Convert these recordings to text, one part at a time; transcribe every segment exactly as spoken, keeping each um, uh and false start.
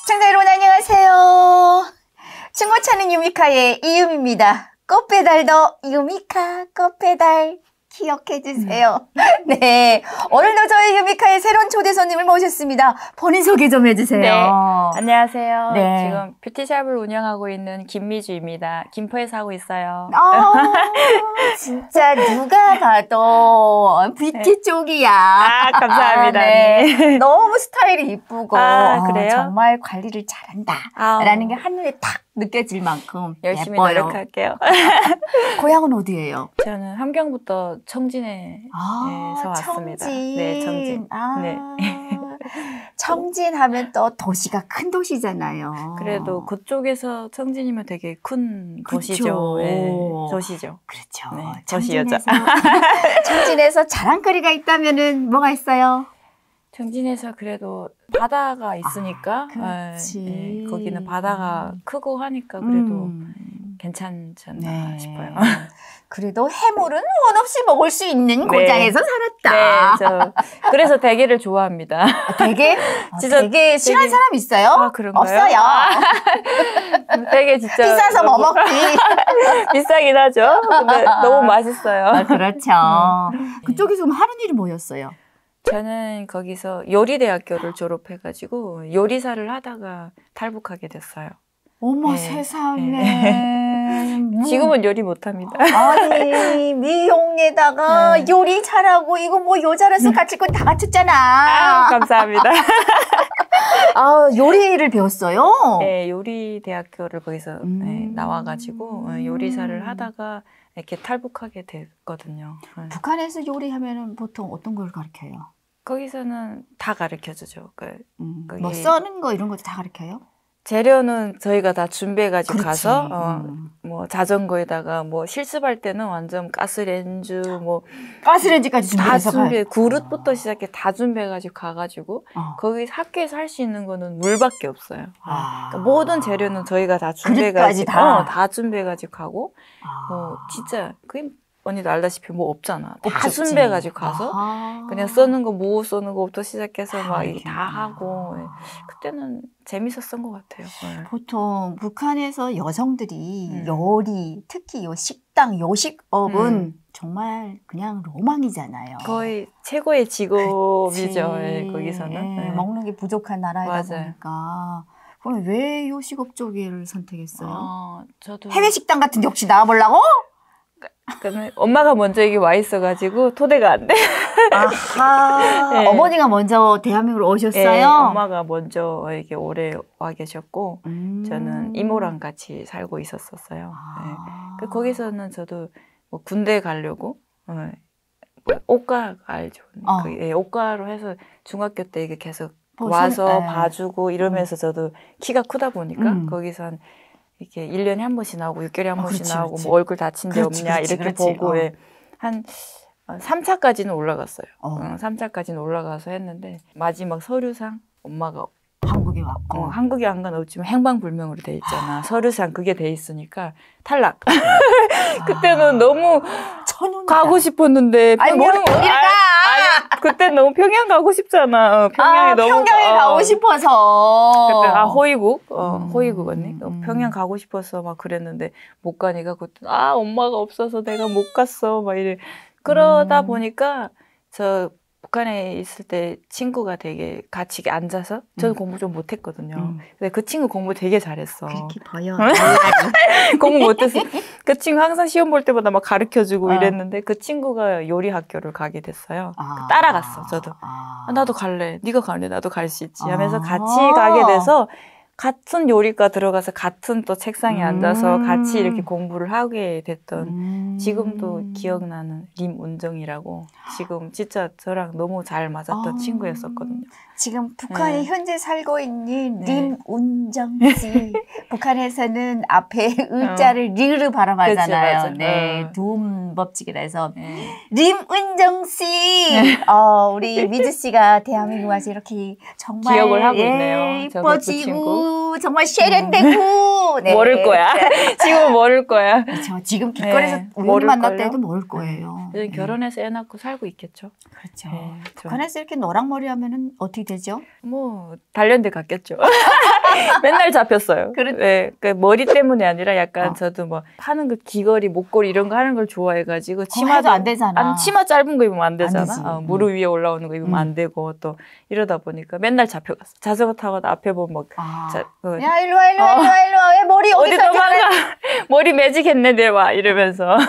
시청자 여러분 안녕하세요. 중고차는 유미카의 이유미입니다. 꽃배달도 유미카 꽃배달 기억해 주세요. 네, 오늘도 저희 유미카의 새로운 초대 손님을 모셨습니다. 본인 소개 좀 해주세요. 네, 안녕하세요. 네. 지금 뷰티샵을 운영하고 있는 김미주입니다. 김포에서 하고 있어요. 아, 진짜 누가 봐도 뷰티 네. 쪽이야. 아, 감사합니다. 아, 네. 너무 스타일이 이쁘고 아, 그래요? 어, 정말 관리를 잘한다 아, 라는 게 한눈에 탁 느껴질 만큼 열심히 예뻐요. 노력할게요. 고향은 어디예요? 저는 함경부터 청진에서 아, 왔습니다. 청진. 네, 청진. 아, 네. 청진 하면 또 도시가 큰 도시잖아요. 그래도 그쪽에서 청진이면 되게 큰 그쵸. 도시죠. 네, 도시죠. 그렇죠. 네, 도시 여자. 청진에서, 청진에서 자랑거리가 있다면은 뭐가 있어요? 청진에서 그래도 바다가 있으니까 아, 그렇지. 네, 거기는 바다가 크고 하니까 그래도 음. 괜찮지 않나 네. 싶어요. 그래도 해물은 원 없이 먹을 수 있는 네. 고장에서 살았다. 네, 저 그래서 대게를 좋아합니다. 아, 되게 진짜 되게 싫어하는 되게- 사람 있어요? 아, 그런가요? 없어요. 되게 진짜 비싸서 뭐 너무 먹지. 비싸긴 하죠. 근데 너무 맛있어요. 아, 그렇죠. 음. 그쪽에서 그럼 하는 일이 뭐였어요? 저는 거기서 요리대학교를 졸업해가지고 요리사를 하다가 탈북하게 됐어요. 어머 네. 세상에. 뭐. 지금은 요리 못합니다. 아니 미용에다가 네. 요리 잘하고 이거 뭐 여자라서 갖출 거 다 갖췄잖아. 아, 감사합니다. 아, 요리를 배웠어요? 네, 요리대학교를 거기서 음. 네, 나와가지고 어, 요리사를 하다가 이렇게 탈북하게 됐거든요. 네. 북한에서 요리하면은 보통 어떤 걸 가르쳐요? 거기서는 다 가르쳐주죠. 그 음, 거기- 뭐 써는 거 이런 것도 다 가르쳐요? 재료는 저희가 다 준비해가지고 그렇지. 가서 어, 음. 뭐 자전거에다가 뭐 실습할 때는 완전 가스렌즈 뭐 가스레인지까지 다 준비해서 준비해 가요? 그릇부터 시작해 다 준비해가지고 가가지고 어. 거기 학교에서 할 수 있는 거는 물밖에 없어요. 아. 그러니까 모든 재료는 저희가 다 그릇까지 준비해가지고 다? 어, 다 준비해가지고 가고 아. 뭐 진짜 그게 언니도 알다시피 뭐 없잖아. 다 없었지. 준비해가지고 가서 아하. 그냥 써는 거, 뭐 써는 거부터 시작해서 다 막 이렇게 이게 다 하고 예. 그때는 재밌었던 것 같아요. 예. 보통 북한에서 여성들이 음. 요리, 특히 요 식당, 요식업은 음. 정말 그냥 로망이잖아요. 거의 최고의 직업이죠. 그치. 예, 거기서는. 예, 예. 먹는 게 부족한 나라이다 맞아요. 보니까. 그럼 왜 요식업 쪽을 선택했어요? 어, 저도 해외 식당 같은 데 혹시 나가보려고? 그러면 엄마가 먼저 여기 와 있어가지고 토대가 안 돼. 아하. 네. 어머니가 먼저 대한민국으로 오셨어요? 예, 엄마가 먼저 이렇게 오래 와 계셨고 음. 저는 이모랑 같이 살고 있었었어요. 예. 아. 그 거기서는 저도 뭐 군대 가려고 어, 뭐 옷가 알죠? 어. 그, 예, 옷가로 해서 중학교 때 이게 계속 뭐 와서 손- 예. 봐주고 이러면서 저도 키가 크다 보니까 음. 거기서 한 이렇게 일 년에 한 번씩 나오고 육 개월에 한 어, 번씩 그렇지, 나오고 그렇지. 뭐 얼굴 다친 데 그렇지, 없냐 그렇지, 이렇게 그렇지. 보고 어. 예. 한 삼 차까지는 올라갔어요. 어. 어, 삼 차까지는 올라가서 했는데 마지막 서류상 엄마가 한국에 왔고. 어, 한국에 안 간 없지만 행방불명으로 돼 있잖아. 서류상 그게 돼 있으니까 탈락. 그때는 너무 천운이다. 가고 싶었는데 아니, 뭘 평양- 어딜 가? 아니, 그때 너무 평양 가고 싶잖아. 어, 평양에 아, 너무 평양에 어, 가고 싶어서. 그때 아 호이국, 어, 음, 호이국 언니, 어, 음. 평양 가고 싶어서 막 그랬는데 못 가니까 그때 아 엄마가 없어서 내가 못 갔어 막 이래. 그러다 음. 보니까 저 북한에 있을 때 친구가 되게 같이 앉아서 저는 음. 공부 좀 못했거든요. 음. 근데 그 친구 공부 되게 잘했어. 그렇게 보여. 공부 못했어. 그 친구 항상 시험 볼 때마다 막 가르쳐주고 어. 이랬는데 그 친구가 요리 학교를 가게 됐어요. 아. 따라갔어, 저도. 아. 아, 나도 갈래. 네가 갈래. 나도 갈 수 있지. 하면서 아. 같이 가게 돼서 같은 요리과 들어가서 같은 또 책상에 음. 앉아서 같이 이렇게 공부를 하게 됐던 음. 지금도 기억나는 림운정이라고 지금 진짜 저랑 너무 잘 맞았던 아. 친구였었거든요. 지금 북한에 네. 현재 살고 있는 네. 림운정 씨. 북한에서는 앞에 의자를 리를 발음하잖아요. 그치, 맞아. 네, 어. 도움 법칙이라 해서 네. 림은정 씨, 어, 우리 미주 씨가 대한민국 와서 이렇게 정말 기억을 하고 예, 있네요. 저그 친구. 이뻐지고 아유 정말 세련되고. 네. 모를 거야. 지금 모를 거야. 그렇죠. 지금 길거리에서 네, 우연히 만날 모를걸요? 때도 모를 거예요. 요즘 네. 결혼해서 애 낳고 살고 있겠죠. 그렇죠. 네, 좀. 북한에서 이렇게 노랑머리 하면은 어떻게 되죠? 뭐 단련돼 갔겠죠. 맨날 잡혔어요. 그렇- 네, 그 머리 때문에 아니라 약간 어. 저도 뭐 하는 거 귀걸이, 목걸이 이런 거 하는 걸 좋아해가지고 치마도 안 되잖아. 안, 치마 짧은 거 입으면 안 되잖아. 되지. 어, 무릎 위에 올라오는 거 입으면 음. 안 되고 또 이러다 보니까 맨날 잡혀갔어. 자전거 타고 앞에 보면 막 아. 자, 그, 야 일로 와 일로 와 어. 일로 와 일로 와. 왜 머리 어디 어디까지 도망가? 머리 매직했네 내와 이러면서 야.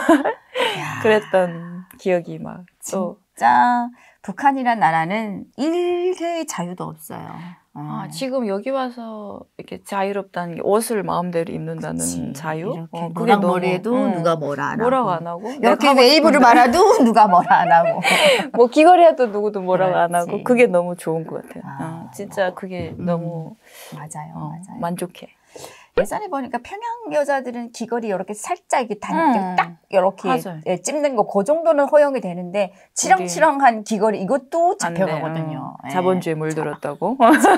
그랬던 기억이 막 또. 진짜 북한이란 나라는 일개의 자유도 없어요. 아, 음. 지금 여기 와서 이렇게 자유롭다는 게 옷을 마음대로 입는다는 그치. 자유? 이렇게 어, 그게 너무, 노랑머리에도 응. 누가 뭐라 안 하고. 뭐라고 안 하고 이렇게 내가 하고 웨이브를 싶은데 말아도 누가 뭐라 안 하고. 뭐 귀걸이 해도 누구도 뭐라고 안 그렇지. 하고 그게 너무 좋은 것 같아요. 아, 어, 진짜 그게 음. 너무 맞아요, 어, 맞아요. 만족해. 예전에 보니까 평양 여자들은 귀걸이 이렇게 살짝 이렇게 단, 음. 딱 이렇게 맞아요. 예, 찝는 거 그 정도는 허용이 되는데 치렁치렁한 귀걸이 이것도 안 돼. 잡혀가거든요. 어, 예. 자본주의에 물들었다고.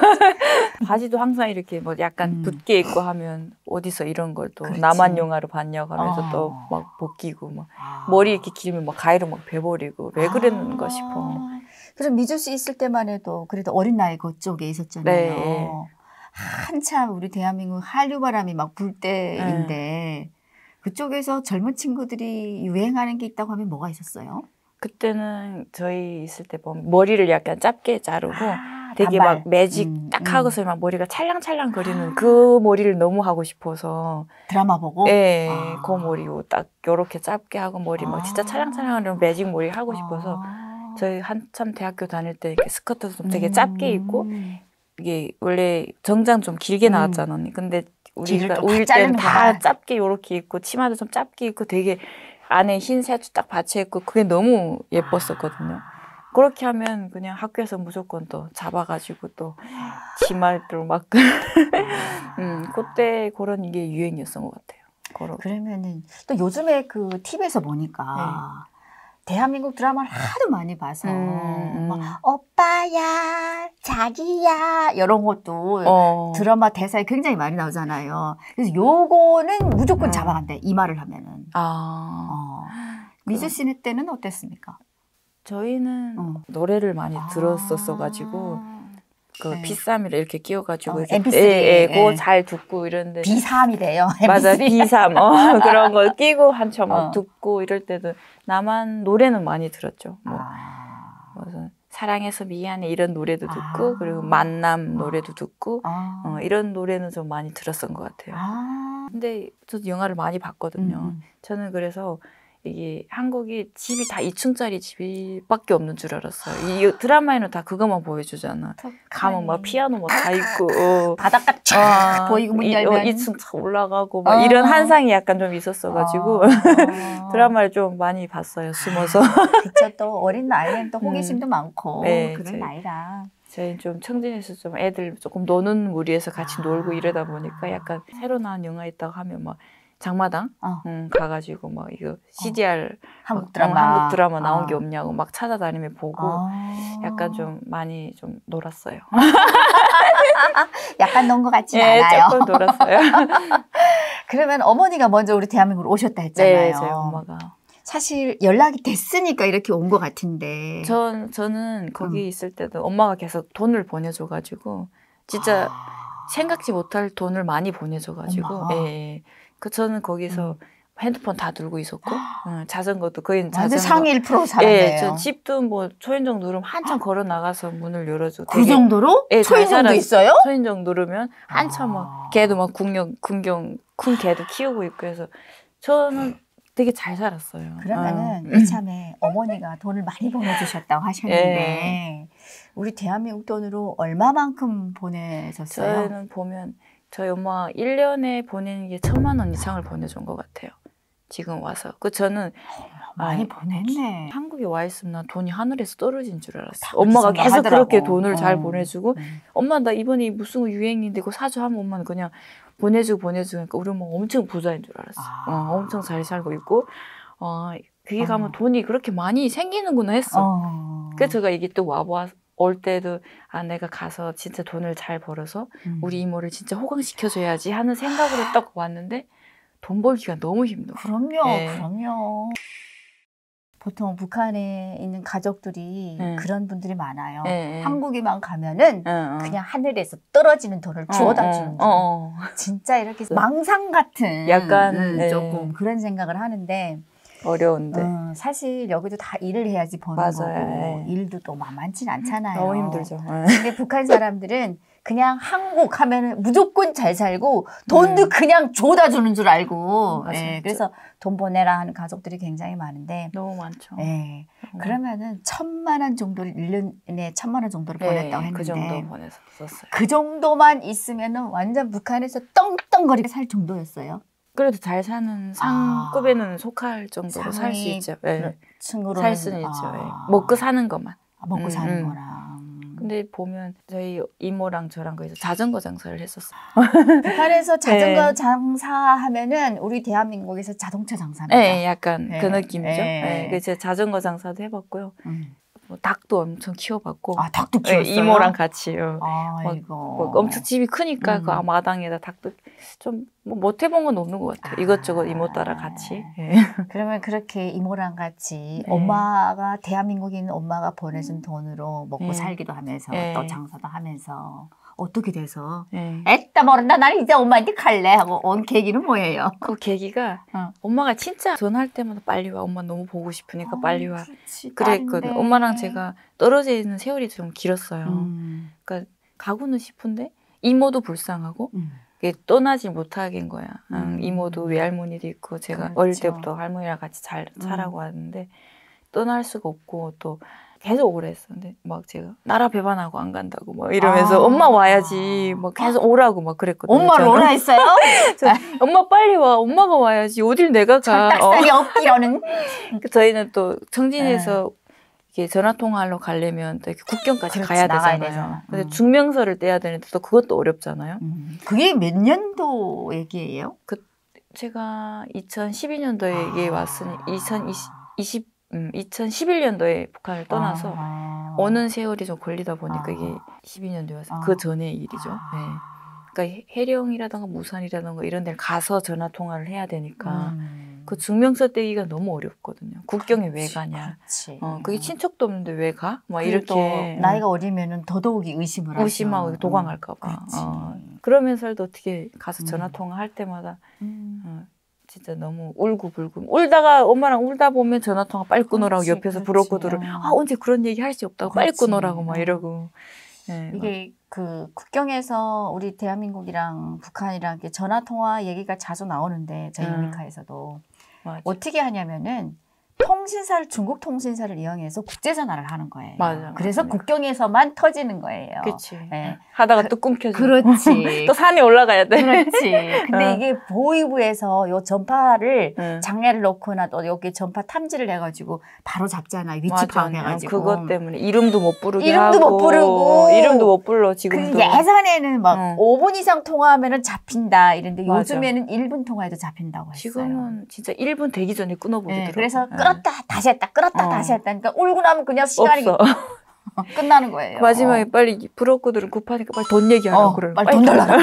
바지도 항상 이렇게 뭐 약간 음. 붓게 입고 하면 어디서 이런 걸 또 그렇지. 남한 영화로 봤냐고 하면서 어. 또 막 벗기고 막 아. 머리 이렇게 길면 막 가위로 막 베버리고 왜 그랬는가 아. 싶어. 그래서 미주 씨 있을 때만 해도 그래도 어린 나이 그쪽에 있었잖아요. 네. 한참 우리 대한민국 한류 바람이 막 불 때인데 네. 그쪽에서 젊은 친구들이 유행하는 게 있다고 하면 뭐가 있었어요? 그때는 저희 있을 때 보면 머리를 약간 짧게 자르고 아, 되게 단발. 막 매직 음, 딱 음. 하고서 막 머리가 찰랑찰랑 거리는 그 머리를 너무 하고 싶어서 드라마 보고? 예, 아. 그 머리 딱 요렇게 짧게 하고 머리 막 진짜 아. 찰랑찰랑한 매직 머리 하고 싶어서 아. 저희 한참 대학교 다닐 때 이렇게 스커트도 좀 되게 짧게 입고 음. 이게 원래 정장 좀 길게 음. 나왔잖아 언니. 근데 길을 우리가 또다 우리 때는 자르는구나. 다 짧게 요렇게 입고 치마도 좀 짧게 입고 되게 안에 흰 세트 딱 받쳐 입고 그게 너무 예뻤었거든요. 그렇게 하면 그냥 학교에서 무조건 또 잡아가지고 또 치마를 막 음, 그때 그런 이게 유행이었던 것 같아요. 그런. 그러면은 또 요즘에 그 티비에서 보니까 대한민국 드라마를 하도 많이 봐서 음, 막 음. 오빠야 자기야 이런 것도 어. 드라마 대사에 굉장히 많이 나오잖아요. 그래서 요거는 무조건 음. 잡아간대 이 말을 하면은. 아. 어. 미주 씨네 때는 어땠습니까? 저희는 어. 노래를 많이 들었었어가지고 그 네. 비삼이라 이렇게 끼워가지고 어, 이렇게 엠피쓰리. 예, 예, 그거 예. 잘 듣고 이런데 비삼이래요. 맞아 엠피쓰리. 비삼 어, 그런 거 끼고 한참 막 어. 듣고 이럴 때도 나만 노래는 많이 들었죠. 뭐 아. 무슨 사랑해서 미안해 이런 노래도 듣고 아. 그리고 만남 노래도 듣고 아. 어, 이런 노래는 좀 많이 들었던 것 같아요. 아. 근데 저도 영화를 많이 봤거든요. 음. 저는 그래서 이게 한국이 집이 다 이 층짜리 집밖에 없는 줄 알았어요. 이 드라마에는 다 그것만 보여주잖아. 가면 막 피아노 막 다 있고 어. 바닷가 쫙 아, 보이고 문 이, 열면 어, 이 층 쫙 올라가고 막 어. 이런 환상이 약간 좀 있었어가지고 아. 드라마를 좀 많이 봤어요. 숨어서. 그쵸, 또 어린 나이엔 또 호기심도 많고 네, 그런 저희- 나이라. 저희 좀 청진에서 좀 애들 조금 노는 무리에서 같이 놀고 이러다 보니까 약간 새로 나온 영화 있다고 하면 막 장마당 어. 음, 가가지고 막 이거 씨디알 한국 막, 드라마. 어, 한국 드라마 나온 아. 게 없냐고 막 찾아다니며 보고 아. 약간 좀 많이 좀 놀았어요. 약간 논 것 같진 예, 않아요. 조금 놀았어요. 그러면 어머니가 먼저 우리 대한민국으로 오셨다 했잖아요. 네, 저희 엄마가. 사실 연락이 됐으니까 이렇게 온 것 같은데. 전, 저는 거기 음. 있을 때도 엄마가 계속 돈을 보내줘가지고 진짜 아. 생각지 못할 돈을 많이 보내줘가지고 엄마가? 예, 예. 그 저는 거기서 음. 핸드폰 다 들고 있었고 응, 자전거도 거의 완전 자전거 상위 일 퍼센트 살았네요. 예, 저 집도 뭐 초인종 누르면 한참 걸어 나가서 문을 열어주고 그 정도로? 예, 잘 초인종도 살았- 있어요? 초인종 누르면 한참 아. 막 개도 막 군경 군경 큰 개도 키우고 있고 해서 저는 되게 잘 살았어요. 그러면은 어. 이참에 어머니가 돈을 많이 보내주셨다고 하셨는데 예. 우리 대한민국 돈으로 얼마만큼 보내셨어요? 저희는 보면 저희 엄마 일 년에 보내는 게 천만 원 이상을 보내준 것 같아요. 지금 와서. 그 저는 많이 아, 보냈네. 한국에 와 있으면 난 돈이 하늘에서 떨어진 줄 알았어. 다 엄마가 그렇게 계속 생각하더라고. 그렇게 돈을 잘 어. 보내주고 음. 엄마 나 이번에 무슨 거 유행인데 그거 사줘 하면 엄마는 그냥 보내주고 보내주니까 우리 엄마 엄청 부자인 줄 알았어. 아. 어, 엄청 잘 살고 있고 어, 그게 어. 가면 돈이 그렇게 많이 생기는구나 했어. 어. 그래서 제가 이게 또 와봐 올 때도 아 내가 가서 진짜 돈을 잘 벌어서 음. 우리 이모를 진짜 호강시켜줘야지 하는 생각으로 딱 왔는데 돈 벌기가 너무 힘들어. 그럼요, 네. 그럼요. 보통 북한에 있는 가족들이 네. 그런 분들이 많아요. 네. 한국에만 가면은 어, 어. 그냥 하늘에서 떨어지는 돈을 주워다 어, 주는 어, 어, 어. 진짜 이렇게 망상 같은 약간, 음, 네. 조금 그런 생각을 하는데 어려운데. 음, 사실 여기도 다 일을 해야지 버는 맞아요. 거고 네. 일도 또 만만치 않잖아요. 너무 힘들죠. 네. 근데 북한 사람들은 그냥 한국 하면은 무조건 잘 살고 돈도 음. 그냥 줘다 주는 줄 알고 맞아요. 예, 그래서 돈 보내라 하는 가족들이 굉장히 많은데 너무 많죠. 예, 어. 그러면은 천만 원 정도를 일 년에 천만 원 정도를 네, 보냈다고 했는데 그 정도 보냈었어요. 그 정도만 있으면은 완전 북한에서 떵떵거리게 살 정도였어요. 그래도 잘 사는 상급에는 속할 정도로 살 수 상위 있죠. 네. 층으로 살 수는 있죠. 네. 먹고 사는 것만. 먹고 음, 사는 음. 거랑. 근데 보면 저희 이모랑 저랑 거기서 자전거 장사를 했었어요. 북한에서 자전거 네. 장사하면은 우리 대한민국에서 자동차 장사입니다. 네, 약간 네. 그 느낌이죠. 네. 네. 그래서 자전거 장사도 해봤고요. 음. 뭐 닭도 엄청 키워봤고. 아, 닭도 네, 키웠어요? 이모랑 같이요. 아이고. 뭐 엄청 집이 크니까 음. 그 마당에다 닭도 좀뭐 못 해본 건 없는 것 같아요. 아. 이것저것 이모 따라 같이. 네. 그러면 그렇게 이모랑 같이 네. 엄마가 대한민국에 있는 엄마가 보내준 돈으로 먹고 네. 살기도 하면서 네. 또 장사도 하면서 어떻게 돼서 네. 에따 모른다 나는 이제 엄마한테 갈래 하고 온 계기는 뭐예요? 그 계기가 어. 엄마가 진짜 전화할 때마다 빨리 와. 엄마 너무 보고 싶으니까 빨리 와. 그렇지, 그랬거든. 딸인데. 엄마랑 제가 떨어져 있는 세월이 좀 길었어요. 음. 그러니까 가고는 싶은데 이모도 불쌍하고 음. 이게 떠나지 못하겠는 거야. 음, 음. 이모도 외할머니도 있고 제가 그렇죠. 어릴 때부터 할머니랑 같이 잘 자라고 왔는데 떠날 수가 없고 또 계속 오래 했었는데 막 제가 나라 배반하고 안 간다고 막 이러면서 아. 엄마 와야지 막 계속 오라고 막 그랬거든요. 엄마를 저는. 오라 했어요? 저, 엄마 빨리 와. 엄마가 와야지. 어딜 내가 가. 철딱선이 어. 없기로는. 그 저희는 또 청진에서 이렇게 전화 통화하러 가려면 또 이렇게 국경까지 그렇지, 가야 나가야 되잖아요. 되잖아. 근데 음. 증명서를 떼야 되는데 또 그것도 어렵잖아요. 음. 그게 몇 년도 얘기예요? 제가 이천십이 년도에 여기 아. 왔으니 이천이십, 음, 이천십일 년도에 북한을 떠나서 아. 어느 세월이 좀 걸리다 보니까 아. 이게 십이 년도여서 아. 그 전의 일이죠. 아. 네. 그러니까 해령이라든가 무산이라든가 이런 데를 가서 전화 통화를 해야 되니까 음. 그 증명서 떼기가 너무 어렵거든요. 국경에 왜 가냐. 그렇지. 어, 그게 친척도 없는데 왜 가? 막 그리고 이렇게 또 나이가 어리면은 더더욱이 의심을 하죠. 의심하고 도망갈까봐. 그렇지. 어, 그러면서도 어떻게 가서 전화 음. 통화할 때마다 음. 어, 진짜 너무 울고불고 울다가 엄마랑 울다 보면 전화 통화 빨리 끊으라고 그렇지, 옆에서 그렇지. 부럽고들을 어. 아 언제 그런 얘기 할 수 없다고 빨리 그렇지. 끊으라고 막 어. 이러고. 네, 이게 그 국경에서 우리 대한민국이랑 북한이랑 이렇게 전화 통화 얘기가 자주 나오는데 저희 음. 유미카에서도 맞아. 어떻게 하냐면은 통신사를 중국 통신사를 이용해서 국제 전화를 하는 거예요. 맞아, 그래서 맞아. 국경에서만 터지는 거예요. 그치. 네. 하다가 또 끊겨져. 그렇지. 또 산에 올라가야 돼. 그렇지. 근데 어. 이게 보위부에서 요 전파를 응. 장애를 놓거나 또 여기 전파 탐지를 해가지고 바로 잡잖아요. 위치 맞아. 파악해가지고. 그것 때문에 이름도 못 부르게 이름도 하고 못 부르고. 이름도 못 불러 그 지금도. 예전에는 막 응. 오 분 이상 통화하면 잡힌다 이랬는데 맞아. 요즘에는 일 분 통화해도 잡힌다고 했어요. 지금은 진짜 일 분 되기 전에 끊어버리더라고. 네, 그래서 끌었다 다시 했다 끌었다 어. 다시 했다 그러니까 울고 나면 그냥 시간이 없어. 끝나는 거예요. 마지막에 빨리 부럽고들은 급하니까 빨리 돈 얘기하라고 어, 그러는 빨리 돈 달라고.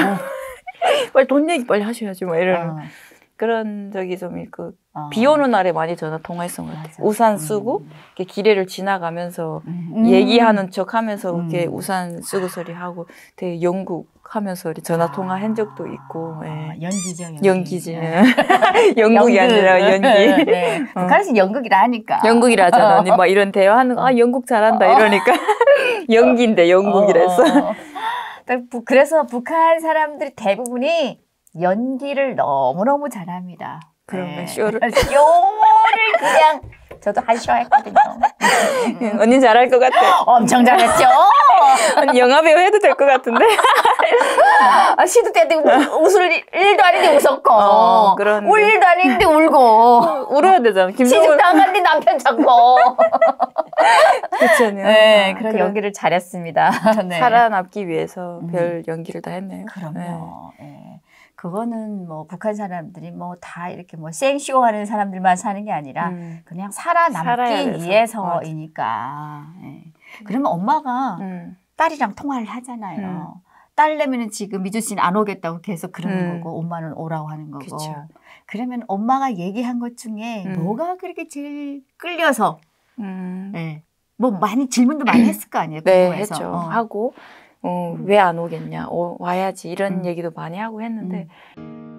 빨리 돈 얘기 빨리 하셔야지 뭐 이런 어, 그런 적이 좀 있고 어. 비 오는 날에 많이 전화 통화했던 것 같아요. 맞아. 우산 쓰고 음. 이렇게 기례를 지나가면서 음. 얘기하는 척하면서 이렇게 음. 우산 쓰고 소리 하고 되게 영국 하면서 이렇게 전화 통화한 적도 있고. 아, 예. 연기죠, 연기. 연기지. 네. 영국이 아니라 연기. 네. 북한에서 연극이라 하니까. 영국이라 하잖아. 언니 막 이런 대화하는 거, 아, 영국 잘한다. 이러니까. 연기인데 영국이라 했어. 어, 어. 그래서 북한 사람들이 대부분이 연기를 너무너무 잘합니다. 그런가, 네. 쇼를. 쇼를 그냥 저도 한 쇼 했거든요. 언니 잘할 것 같아. 엄청 잘했죠? 언니 영화배우 해도 될 것 같은데? 아, 시도 때도 웃을 일도 아닌데 웃었고, 어, 그런- 울 일도 아닌데 울고, 울어야 되잖아. 김정은. 시집 당한데 남편 찾고. 그렇죠. 네, 아, 그런 그런 연기를 잘했습니다. 네. 살아남기 위해서 음. 별 연기를 다 했네요. 그럼요. 예. 그거는 뭐 북한 사람들이 뭐 다 이렇게 뭐 생쇼하는 사람들만 사는 게 아니라 음. 그냥 살아남기 살아야 돼서. 위해서이니까. 예. 그러면 엄마가 음. 딸이랑 통화를 하잖아요. 딸내미는 지금 미주 씨는 안 오겠다고 계속 그러는 음. 거고 엄마는 오라고 하는 거고. 그쵸. 그러면 엄마가 얘기한 것 중에 음. 뭐가 그렇게 제일 끌려서 음. 네. 뭐 많이 질문도 많이 했을 거 아니에요. 네, 궁금해서. 했죠. 어. 하고 어, 음. 왜 안 오겠냐, 어, 와야지 이런 음. 얘기도 많이 하고 했는데 음.